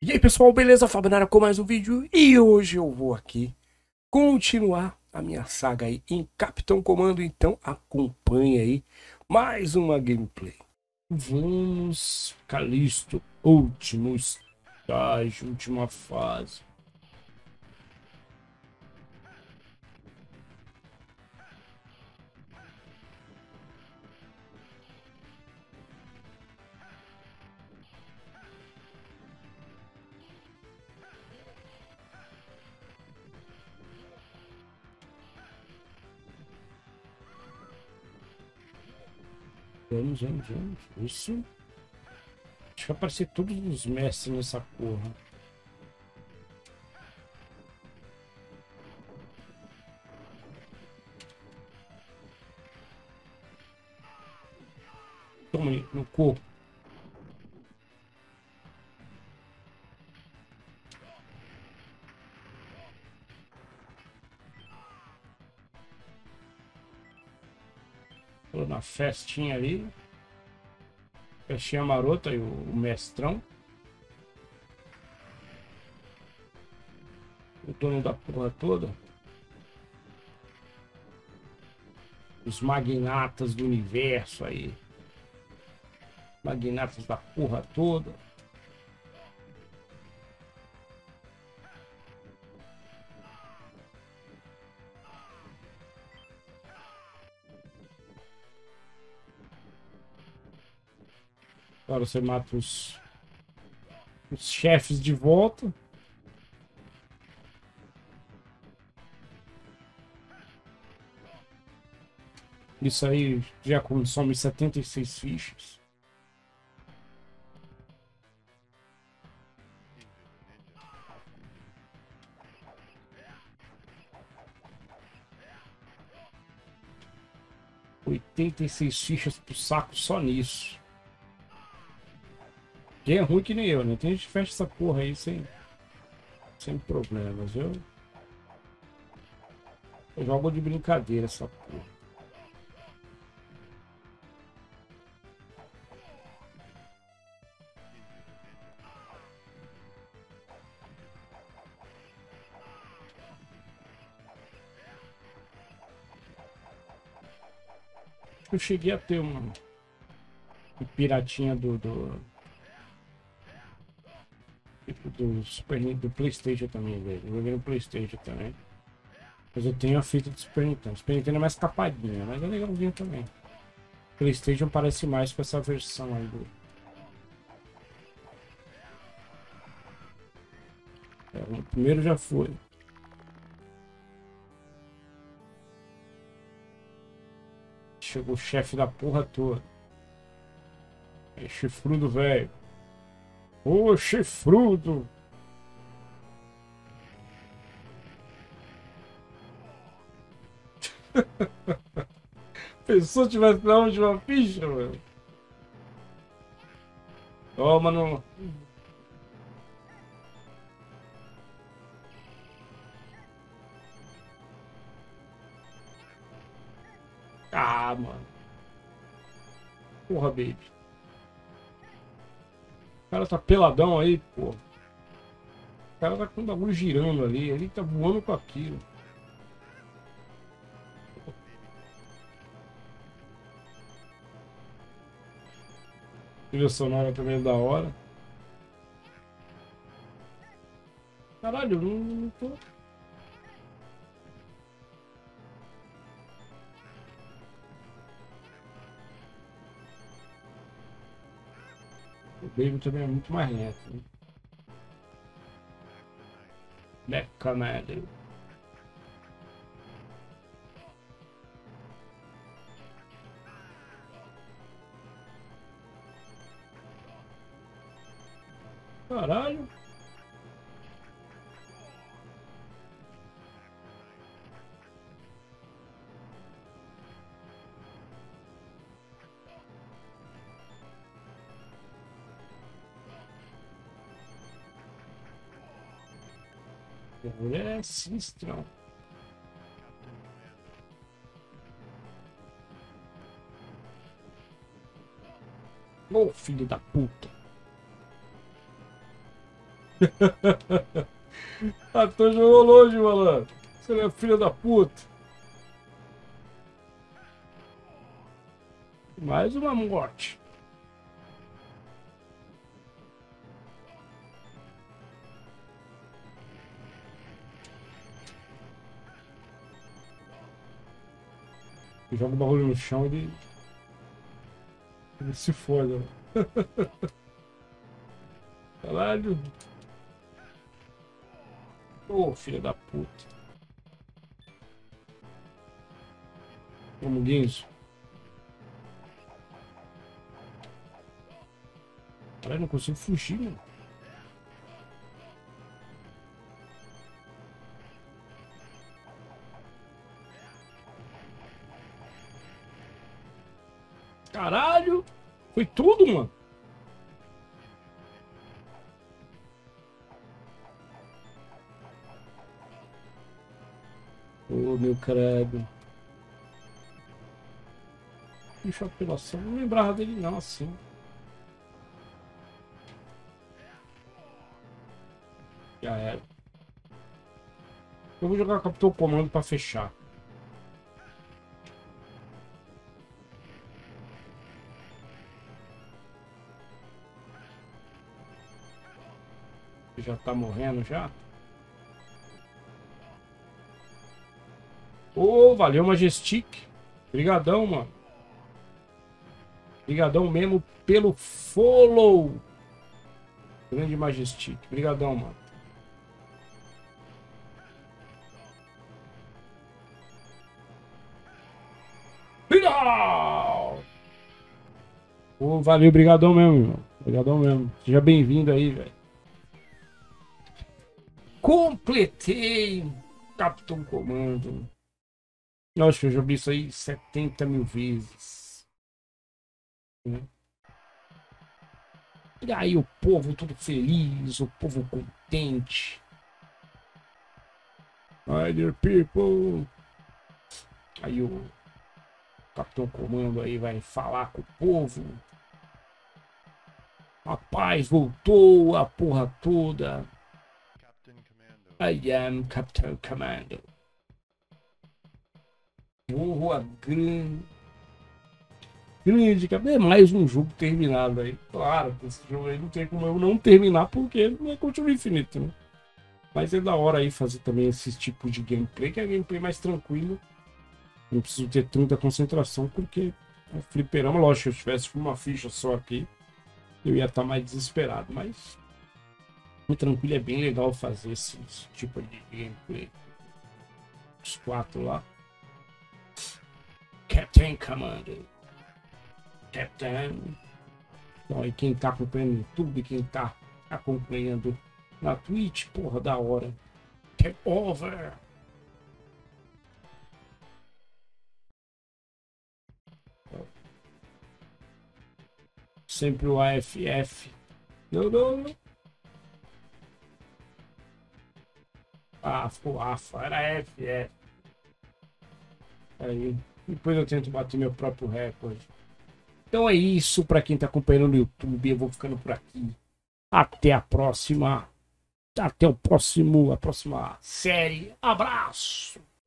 E aí pessoal, beleza? Fabinara com mais um vídeo e hoje eu vou aqui continuar a minha saga aí em Capitão Comando, então acompanha aí mais uma gameplay. Vamos, Calisto, último estágio, última fase. Vamos. Isso. Acho que vai aparecer todos os mestres nessa porra. Toma aí, no corpo. Tô na festinha ali. Festinha marota e o mestrão. O dono da porra toda. Os magnatas do universo aí. Magnatas da porra toda. Agora você mata os chefes de volta. Isso aí já consome 76 fichas. R$ 86 pro saco só nisso. Quem é ruim que nem eu, né? Tem gente que fecha essa porra aí sem problemas, viu? Eu jogo de brincadeira essa porra. Eu cheguei a ter um piratinha do PlayStation também, velho. Eu joguei no PlayStation também. Mas eu tenho a fita do Super Nintendo. Super Nintendo é mais capadinha, mas é legalzinho também. PlayStation parece mais com essa versão aí do. O primeiro já foi. Chegou o chefe da porra toda. É chifrudo, velho. Ô, chifrudo! Pensou que tivesse na última ficha, mano? Toma no. Ah, mano. Porra, baby. O cara tá peladão aí, porra. O cara tá com o bagulho girando ali. Ele tá voando com aquilo. A trilha sonora também é da hora. Caralho, eu não tô. O Baby também é muito mais lento, né? Mecha. Caralho. O bagulho é sinistrão. Ô, filho da puta. A torre jogou longe, malandro. Você não é filha da puta. Mais uma morte. Joga o bagulho no chão e ele se foda. Caralho. Ô, filha da puta. Vamos, Guinzo. Caralho, não consigo fugir, mano. Caralho! Foi tudo, mano. Ô, meu credo. Bicho, apelação. Não lembrava dele não, assim. Já era. Eu vou jogar Capitão Comando pra fechar. Já tá morrendo já? Ô, valeu, Majestic. Obrigadão, mano. Obrigadão mesmo pelo follow. Grande Majestic. Obrigadão, mano. Final! Ô, valeu, obrigadão mesmo, irmão. Obrigadão mesmo. Seja bem-vindo aí, velho. Completei Capitão Comando. Nossa, eu já vi isso aí 70 mil vezes. E aí o povo todo feliz, o povo contente. Hi there, people. Aí o Capitão Comando aí vai falar com o povo. A paz voltou, a porra toda. I am Captain Commando. Porra, grande. É mais um jogo terminado aí. Claro, esse jogo aí não tem como eu não terminar, porque não é continua infinito, né? Mas é da hora aí fazer também esse tipo de gameplay, que é gameplay mais tranquilo. Não preciso ter tanta concentração, porque é fliperama, lógico, se eu tivesse uma ficha só aqui, eu ia estar mais desesperado, mas muito tranquilo, é bem legal fazer esse tipo de gameplay. Os 4 lá. Captain Commando. Captain. Então aí quem tá acompanhando no YouTube, quem tá acompanhando na Twitch, porra, da hora. Take over. Sempre o AFF. Não. Ah, ficou AFA, era FF. Aí, depois eu tento bater meu próprio recorde. Então é isso, para quem tá acompanhando no YouTube, eu vou ficando por aqui. Até a próxima. Até a próxima série. Abraço!